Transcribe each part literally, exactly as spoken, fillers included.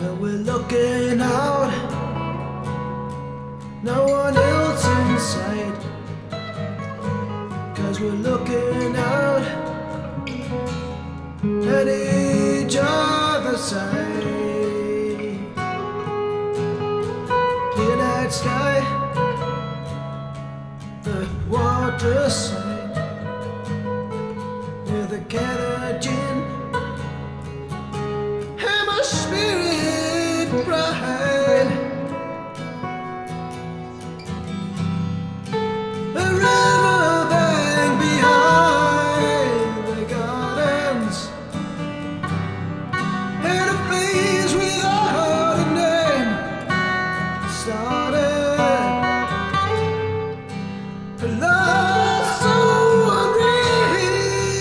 we're looking out, no one else in sight, 'cause we're looking out at each other's side. Clear night sky, the waterside, with a can of gin and my spirit bright. A riverbank behind the gardens, and a place without a name started a love so unreal.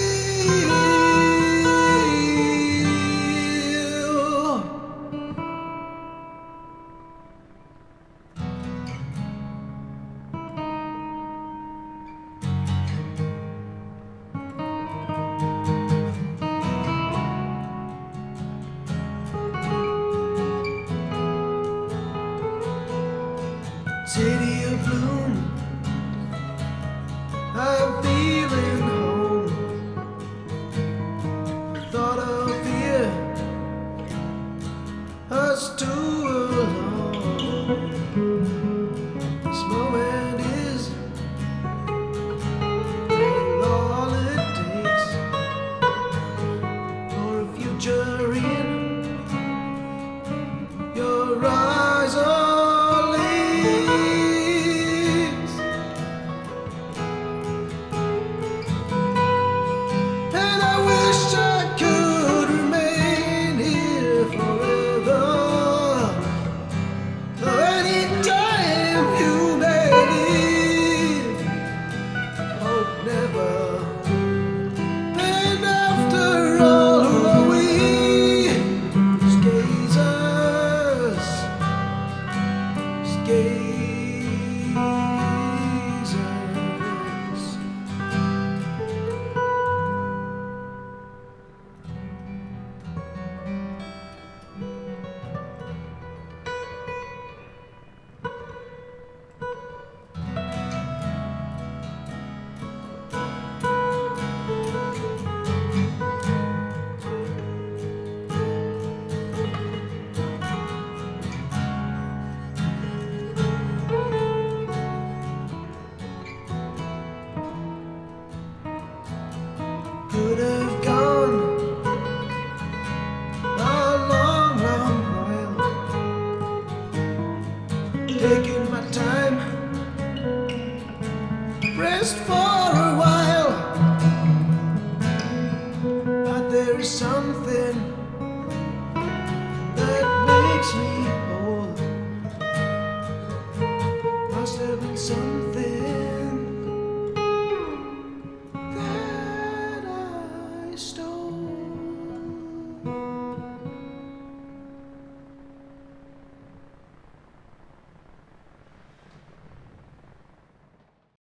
City of bloom, I'm feeling home. Thought of fear, us two alone. This moment is all it takes for a future in your eyes. Good